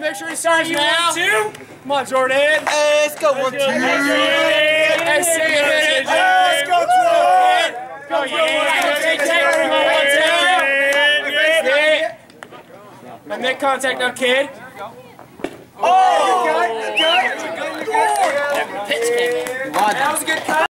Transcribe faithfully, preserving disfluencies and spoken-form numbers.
make sure he starts now. Two. Come on, Jordan. Hey, let's go. One, two. Hey, see it. Let's go, Jordan. Go, yeah. Take care. One, two. And make contact now, kid. Oh, you got it. You got it. Pitch came in. That was a good cut.